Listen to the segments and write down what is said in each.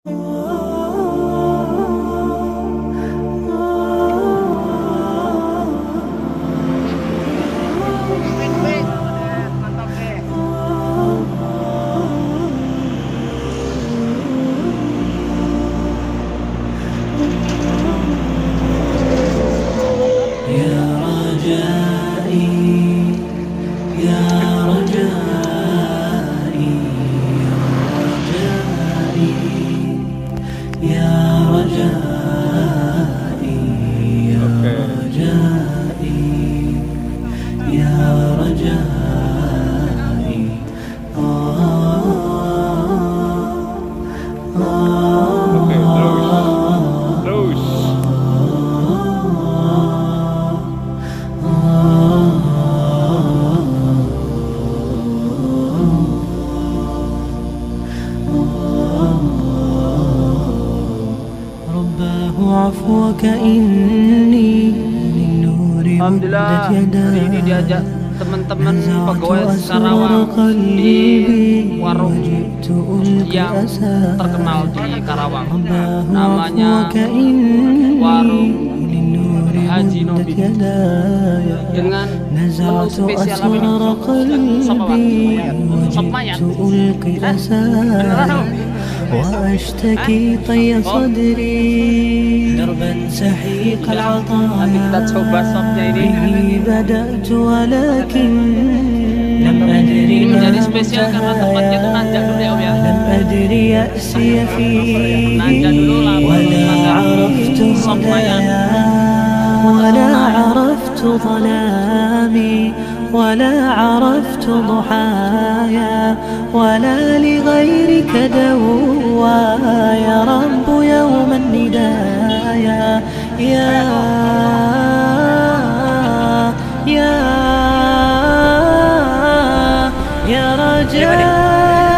Alhamdulillah, hari ini diajak teman-teman pegawai Karawang di warung yang terkenal di Karawang, namanya warung Haji Nobi, dengan menu spesial sop mayat. Beneran? وأشتكي طي صدري دربا سحيق العطايا به بدأت ولكن لم أدري ما لم أدري يأسي فيه ولا عرفت هدايا ولا عرفت ظلامي ولا عرفت ضحايا ولا لغيرك دوايا رب يوم الندايا يا رجائي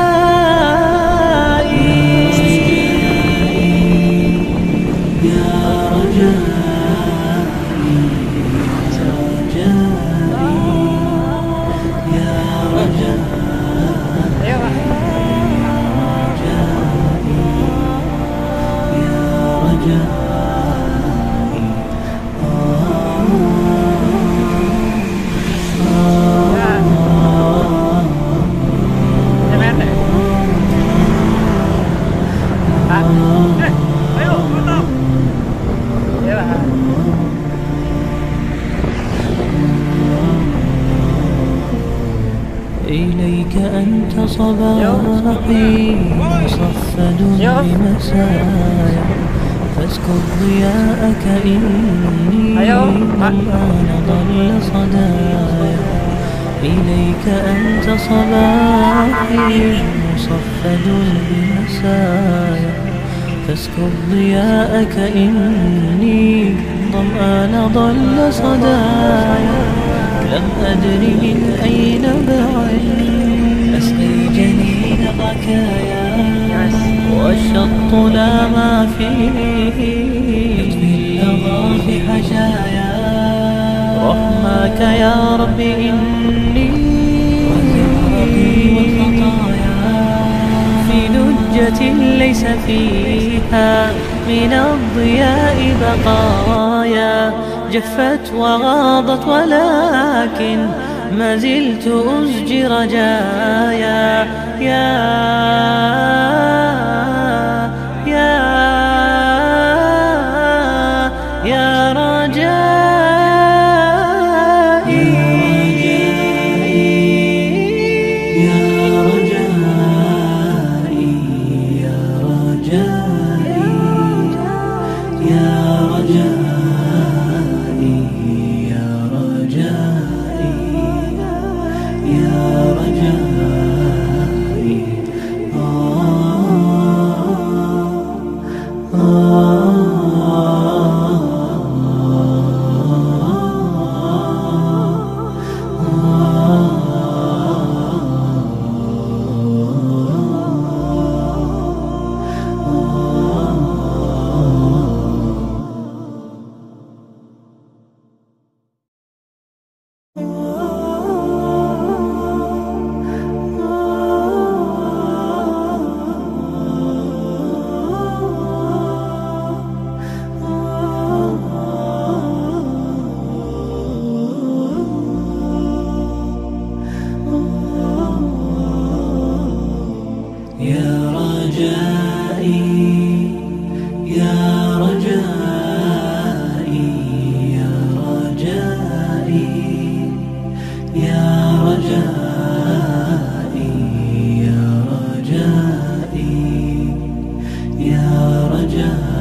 إليك أنت صباحي مصفد بمسايا فاسكب ضياءك إني ظمآن ضل صدايا إليك أنت صباحي مصفد بمسايا فاسكب ضياءك إني ظمآن ضل صدايا لم أدري من أين بعد أسقي جنين بكايا والشط لا ما فيه يطفي اللظى في حجايا رحمك يا رب إني والخطايا في لجة ليس فيها من الضياء بقايا جفت وغاضت ولكن ما زلت أزجي رجايا يا رجائي يا رجائي يا رجائي يا رجائي يا رجائي يا رجائي رجائي